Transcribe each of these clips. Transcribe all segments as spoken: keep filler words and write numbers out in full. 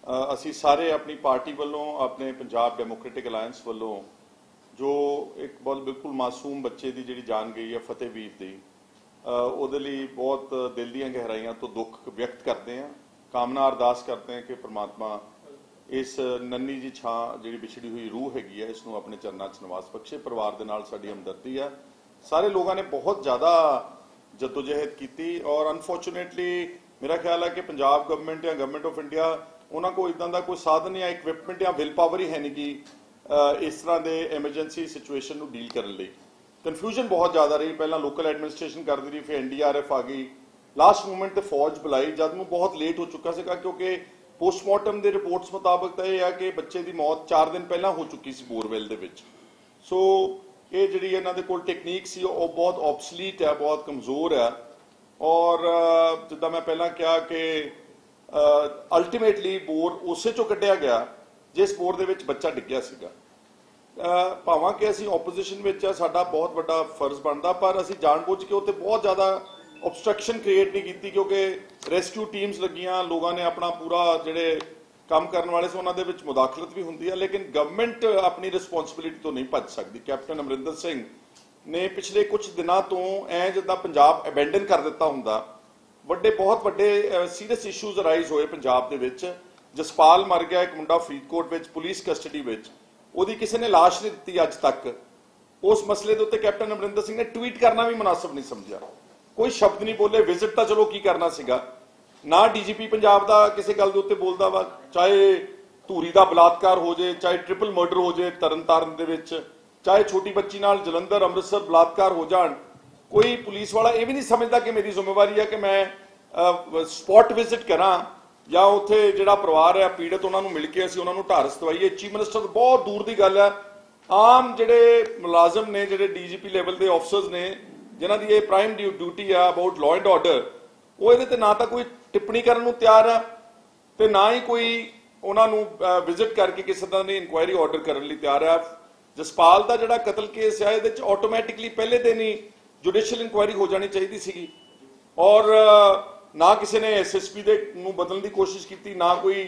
ਅਸੀਂ ਸਾਰੇ ਆਪਣੀ ਪਾर्टी ਵੱਲੋਂ ਆਪਣੇ ਪੰਜਾਬ ਡੈਮੋਕ੍ਰੈਟਿਕ ਅਲਾਇੰਸ ਵੱਲੋਂ जो एक बहुत बिल्कुल मासूम बच्चे की जी जान गई है फतेहवीर की ਉਹਦੇ ਲਈ बहुत दिल ਦੀਆਂ गहराइयां तो दुख व्यक्त करते हैं। कामना अरदास करते हैं कि परमात्मा इस नन्नी जी छां जी विछड़ी हुई रूह हैगी है इसनों अपने चरनां च निवास बख्शे। परिवार दे नाल साडी हमदर्दी है। सारे लोगों ने बहुत ज़्यादा जद्दोजहद की और अनफॉर्चुनेटली मेरा ख्याल है कि पंजाब गवर्नमेंट या गवर्नमेंट ऑफ इंडिया उन्होंने को इदां दा कोई साधन या इक्विपमेंट या विल पावर ही है नहीं कि इस तरह के एमरजेंसी सिचुएशन को डील करने लई। कन्फ्यूजन बहुत ज़्यादा रही। पहला लोकल एडमिनिस्ट्रेशन करती रही, फिर एन डी आर एफ आ गई, लास्ट मूवमेंट तो फौज बुलाई जब मैं बहुत लेट हो चुका है क्योंकि पोस्टमार्टम के रिपोर्ट्स मुताबिक तो यह है कि बच्चे की मौत चार दिन पहला हो चुकी सी बोरवेल दे विच। सो ये जी इन्हों के कोल टेक्नीक सी वो बहुत ऑब्सलीट है, बहुत कमज़ोर है। और जिदा मैं पहला कहा कि अल्टीमेटली बोर उस चों कढ़िया गया जिस बोर दे विच बच्चा डिग्या सीगा। भावें कि असीं ओपोजिशन विच आ, साडा बहुत बड़ा फर्ज बनता, पर असीं जानबूझ के उत्ते बहुत ज़्यादा ऑब्स्ट्रक्शन क्रिएट नहीं की क्योंकि रेस्क्यू टीम्स लगियां, लोगों ने अपना पूरा जिहड़े काम करने वाले से उन्होंने विच मुदाखलत भी होंदी है, लेकिन गवर्नमेंट अपनी रिस्पोंसिबिलिटी तो नहीं भज सकती। कैप्टन अमरिंदर सिंह ने पिछले कुछ दिनों तो ऐ जिद्दां पंजाब अबैंडन कर दिता हुंदा, वड्डे बहुत वड्डे सीरीयस इशूज अराइज होए पंजाब दे विच। जसपाल मर गया एक मुंडा फरीदकोट विच पुलिस कस्टडी विच, ਉਹਦੀ ਕਿਸੇ ने लाश नहीं दी अज तक। उस मसले के उत्ते कैप्टन अमरिंदर सिंह ने ट्वीट करना भी मुनासिब नहीं समझा, कोई शब्द नहीं बोले। विजिट तो चलो की करना सीगा ना, डी जी पी पंजाब का किसी गल के उत्ते बोलता वा, चाहे धूरी का बलात्कार हो जाए, चाहे ट्रिपल मर्डर हो जाए तरन ताਰਨ दे विच, चाहे छोटी बच्ची नाल जलंधर अमृतसर बलात्कार हो जान, कोई पुलिस वाला ये भी नहीं समझता कि मेरी जिम्मेवारी है कि मैं स्पॉट विजिट करा या उत्थे जिहड़ा परिवार है पीड़ित उन्होंने मिल के असीं उन्होंने ढारस दवाईए। चीफ मिनिस्टर बहुत दूर की गल है। आम जिहड़े मुलाजम ने, जिहड़े डी जी पी लैवल के ऑफिसर्स ने जिन्हां दी ये प्राइम ड्यूटी है अबाउट लॉ एंड ऑर्डर, वो इहदे ते ना तो कोई टिप्पणी करन नूं तैयार है ते ना ही कोई उन्होंने विजिट करके किसी तरह की इंक्वायरी ऑर्डर करने लई तैयार है। जसपाल का जिहड़ा कतल केस है इहदे च ऑटोमैटिकली पहले दिन ही जुडिशियल इंक्वायरी हो जानी चाहिए सी और ना किसी ने एस एस पी दे नूं बदलने की कोशिश की, ना कोई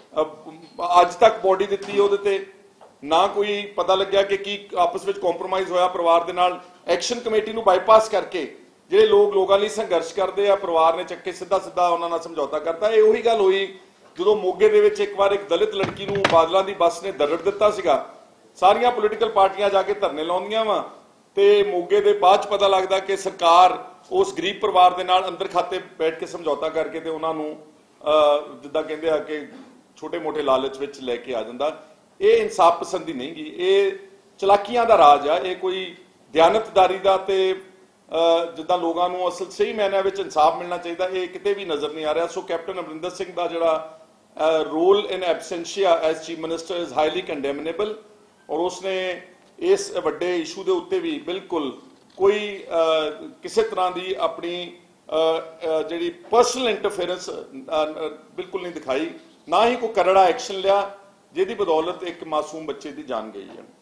अज तक बॉडी दी उहदे ना कोई पता लग्या कि की आपस में कॉम्प्रोमाइज़ होया परिवार दे नाल। एक्शन कमेटी नूं बाईपास करके जिहड़े लोग लोगों लिए संघर्ष करते हैं परिवार ने चक्के सीधा सीधा उन्हां नाल समझौता करता। ये उही गल हुई जो मोगे दे विच एक बार एक दलित लड़की नूं बादलों की बस ने दरड़ दिता सीगा। सारियां पोलीटिकल पार्टियां जाके धरने लाउंदियां वा ते मोगे दे बाद पता लगता कि सरकार उस गरीब परिवार के नाल अंदर खाते बैठ के समझौता करके ते उन्हां नूं जिद्दां कहंदे आ कि छोटे मोटे लालच विच लैके आ जांदा। ये इंसाफ पसंदी नहीं गी, ये चलाकियां दा राज आ, ये कोई दयानतदारी दा ते जिद्दां लोगों नूं असल सही मायने विच इंसाफ मिलना चाहिए ये किते भी नज़र नहीं आ रहा। सो कैप्टन अमरिंदर सिंह दा जिहड़ा role in absentia as chief minister is highly condemnable और उसने इस वड्डे इशू के उत्ते भी बिल्कुल कोई किसी तरह की अपनी जी परसनल इंटरफेरेंस बिल्कुल नहीं दिखाई, ना ही कोई करड़ा एक्शन लिया जिहदी बदौलत एक मासूम बच्चे की जान गई है।